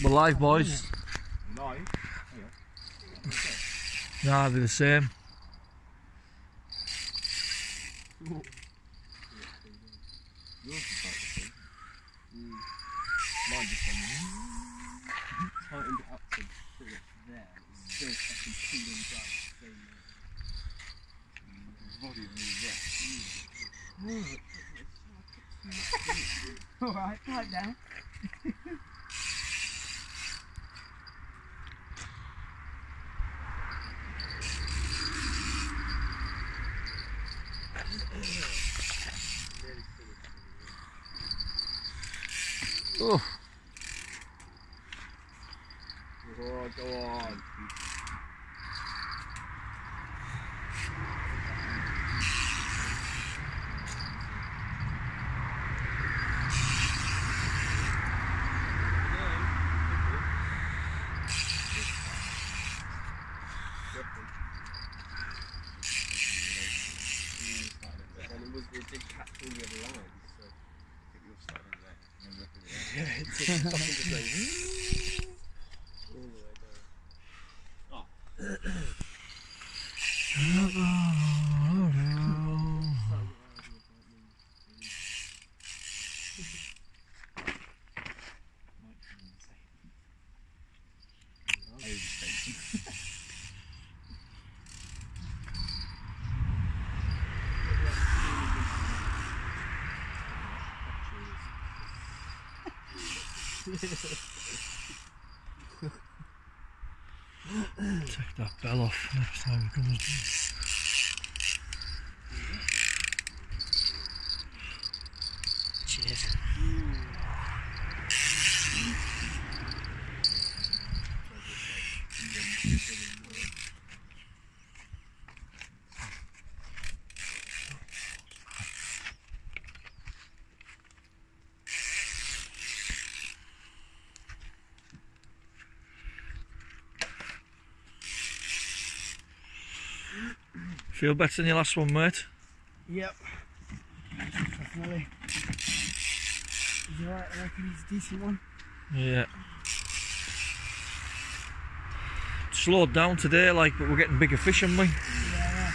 We're live, boys. Live? Nah, they're the same. Mine just tightened it up to pretty much there. It's still fucking peeling down. Alright, right now. Oh. Oh, go on. It did catch all the other lines, so I think you'll start on there. Yeah, it's just fucking just like all the way down. Take that bell off next time we come. Cheers. Feel better than your last one, mate? Yep. Definitely. He's alright, I reckon he's a decent one. Yeah. Slowed down today, like, but we're getting bigger fish, aren't we? Yeah.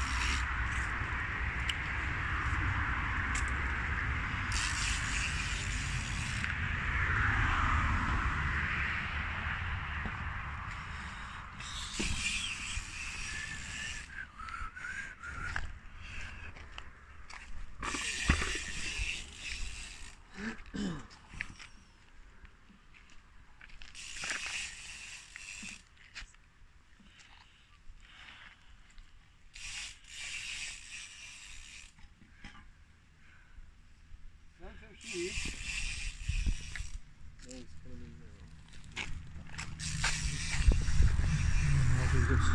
I'll do this.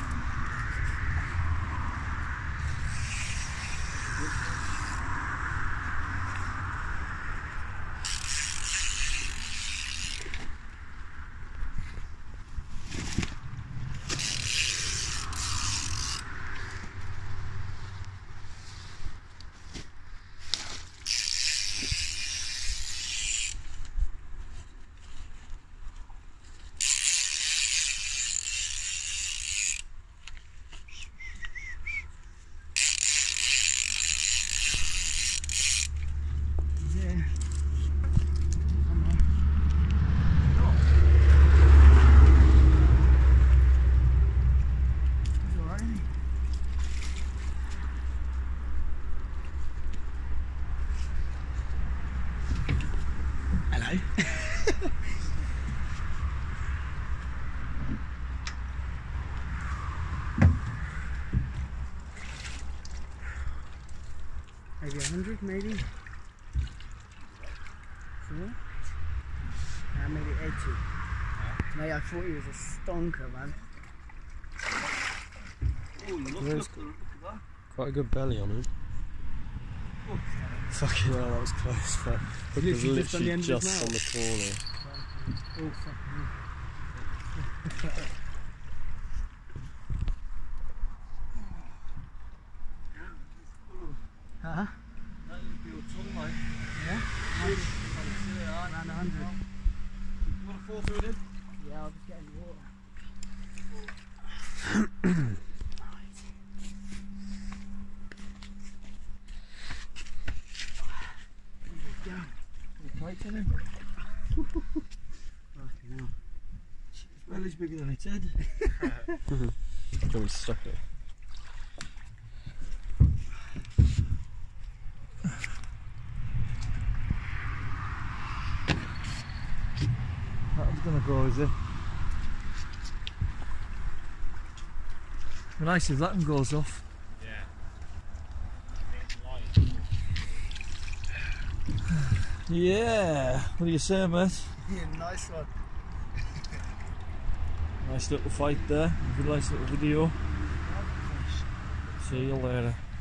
Hello. Maybe 100, maybe. Yeah. Maybe 80. Mate, I thought he was a stonker, man. Oh, look at that. Quite a good belly on him. Oh. Fucking hell, that was close, but it was Literally just on the literally end of his just on the corner. Oh, fucking huh? That would be a ton, like. Yeah? Around 100. What a fall through then? Yeah, I'll just get in the water. Tight in him. Fucking hell. His belly's bigger than its head. Do you want me to stop it? That one's gonna go, is it? Be nice if that one goes off. Yeah. Yeah. What do you say, mate? Yeah, nice one. Nice little fight there. Nice little video. See you later.